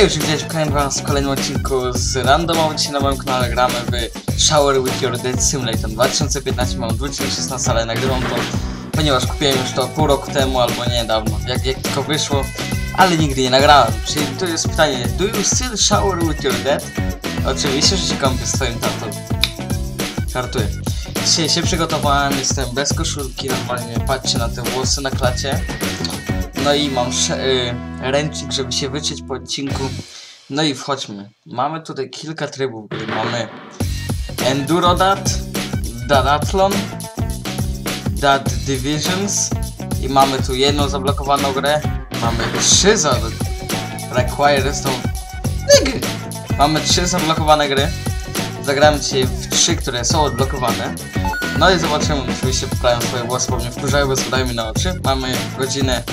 Hej, już witajcie was w kolejnym odcinku z randomowo. Dzisiaj na moim kanale gramy w Shower with Your Dead Simulator 2015, mam 2016, ale nagrywam to, ponieważ kupiłem już to pół roku temu albo niedawno, jak tylko wyszło, ale nigdy nie nagrałem. Czyli tu jest pytanie, do you still shower with your dead? Oczywiście, że się kąpię z twoim tatą. Żartuję. Dzisiaj się przygotowałem, jestem bez koszulki, normalnie patrzcie na te włosy na klacie. No i mam ręcznik, żeby się wyciąć po odcinku. No i wchodźmy. Mamy tutaj kilka trybów gry. Mamy Enduro Dadathlon, Dat Divisions i mamy tu jedną zablokowaną grę. Mamy 3 Mamy 3 zablokowane gry. Zagramy dzisiaj w 3, które są odblokowane. No i zobaczymy, oczywiście poprawiam swoje włosy, bo mnie wkurzają, bo spadają mi na oczy. Mamy godzinę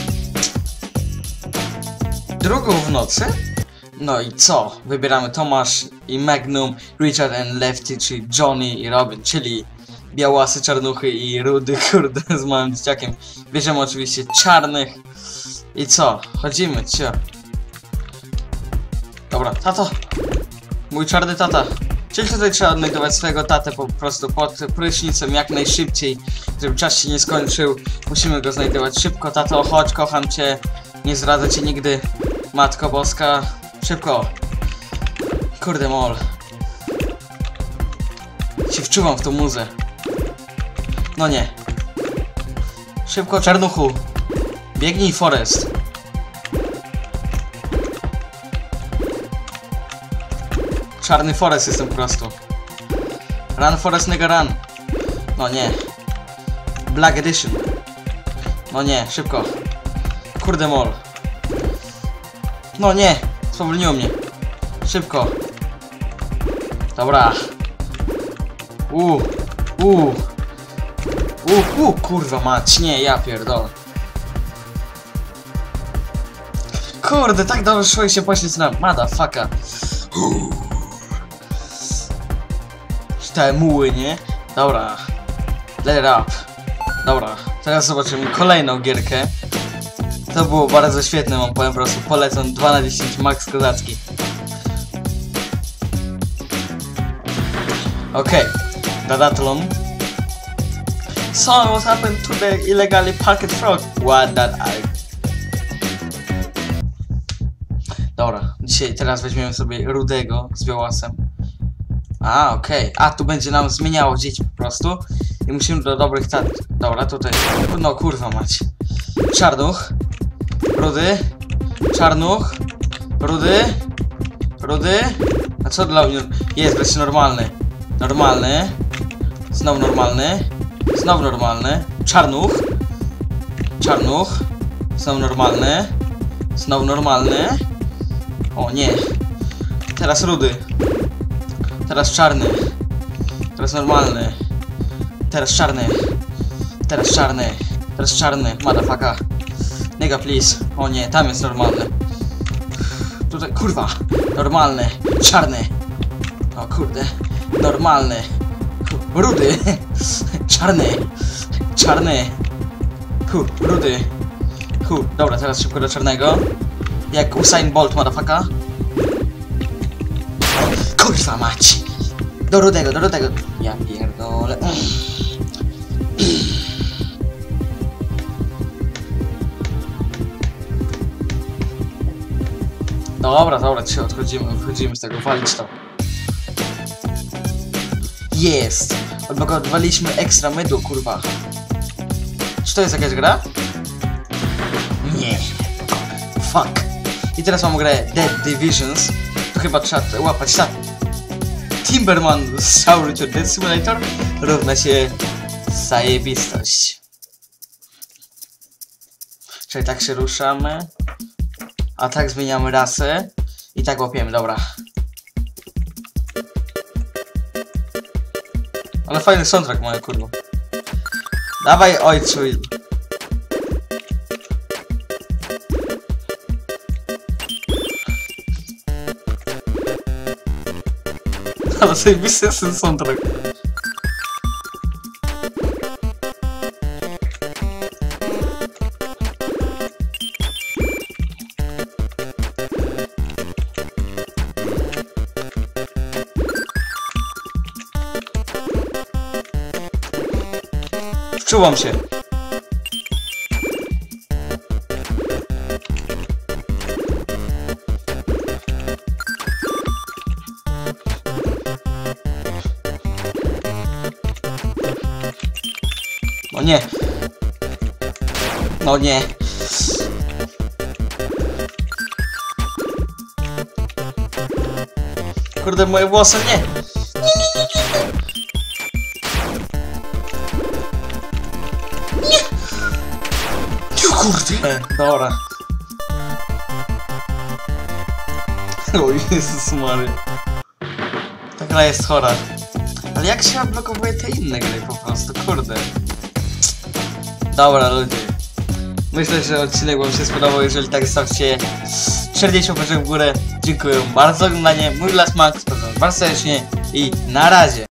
2 w nocy. No i co? Wybieramy Tomasz i Magnum, Richard and Lefty, czyli Johnny i Robin, czyli białasy, czarnuchy i rudy, kurde, z małym dzieciakiem. Bierzemy oczywiście czarnych. I co? Chodzimy, cio. Dobra, tato! Mój czarny tata. Czyli tutaj trzeba odnajdować swojego tatę po prostu pod prysznicem jak najszybciej, żeby czas się nie skończył. Musimy go znajdować szybko. Tato, chodź, kocham cię. Nie zdradzę cię nigdy. Matko Boska. Szybko. Kurde mol. Się wczuwam w tą muzę. No nie. Szybko, czarnuchu. Biegnij, Forest. Czarny Forest jestem po prostu. Run Forest, nigga run. No nie. Black Edition. No nie, szybko. Kurde mol. No nie, spowolniło mnie. Szybko. Dobra. Kurwa mać, nie, ja pierdolę. Kurde, tak dobrze szło i się poświęć na motherfucka. Te muły, nie? Dobra. Let it up. Dobra, teraz zobaczymy kolejną gierkę. To było bardzo świetne, mam powiem, po prostu polecam 2 na 10, Max Kozacki. Okej, Dadathlon. So what happened to the illegally parked frog? What that I... Dobra, teraz weźmiemy sobie rudego z białasem. Okej. A, tu będzie nam zmieniało dzieci po prostu. I musimy do dobrych tat... Dobra, tutaj... No kurwa mać. Czarnuch. Rudy. Czarnuch. Rudy. Rudy. A co dla mnie? Jest wreszcie normalny. Normalny. Znowu normalny. Znowu normalny. Czarnuch. Czarnuch. Znowu normalny. Znowu normalny. O nie. Teraz rudy. Teraz czarny. Teraz normalny. Teraz czarny. Teraz czarny. Teraz czarny. Motherfucker. Nigga please. O nie, tam jest normalny. Tutaj, kurwa. Normalny. Czarny. O kurde. Normalny. Rudy. Czarny. Czarny. Rudy. Dobra, teraz szybko do czarnego. Jak Usain Bolt, motherfucker. Kurwa mać! Do rudego, do rudego! Ja pierdolę. Dobra, dzisiaj wychodzimy z tego, walić to. Jest! Odblokowaliśmy ekstra mydło, kurwa. Czy to jest jakaś gra? Nie. Fuck. I teraz mam grę Dead Divisions. To chyba trzeba łapać tak. Timberman z Shower with Your Dead Simulator równa się zajebistość. Czyli tak się ruszamy. A tak zmieniamy rasę. I tak łapiemy, dobra. Ale fajny soundtrack moja kurwa. Dawaj ojcu. Ale zajebisty jest ten soundtrack. Czułam się. No nie. No nie. Kurde, moje włosy, nie. Nie. O kurde. Dobra. O Jezus Maria. Ta gra jest chora. Ale jak się odblokowuje te inne gry po prostu, kurde. Dobra ludzie. Myślę, że odcinek wam się spodobał. Jeżeli tak, stawcie 40 łapeczek w górę. Dziękuję bardzo za oglądanie. Mój Lasmak, bardzo serdecznie i na razie.